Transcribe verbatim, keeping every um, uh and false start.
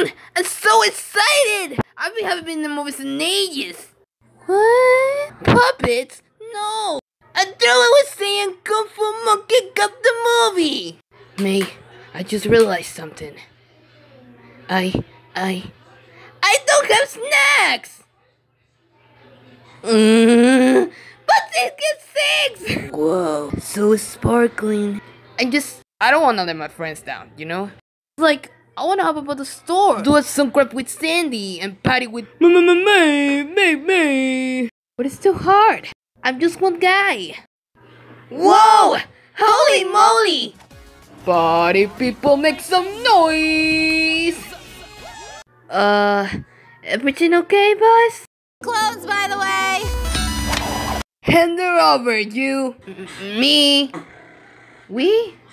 Mm, I'm so excited! I haven't been in the movies in ages. What? Puppets? No! I thought I was saying Kung Fu Monkey Got the movie! May, I just realized something. I, I, I don't have snacks! Mm, but they get six! Whoa, so sparkling. I just, I don't want to let my friends down, you know? Like, I want to hop up at the store, do some crap with Sandy, and party with May, May, May. But it's too hard. I'm just one guy. Whoa! Holy moly! Party people, make some noise! Uh, everything okay, boss? Clothes, by the way! Hand her over, you. M me. We?